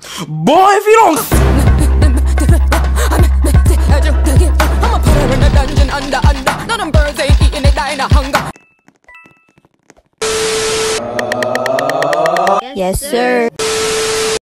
Boy, if you don't. I'ma put her in a dungeon under. None of them birds ain't eating it, dying of hunger. Yes, sir.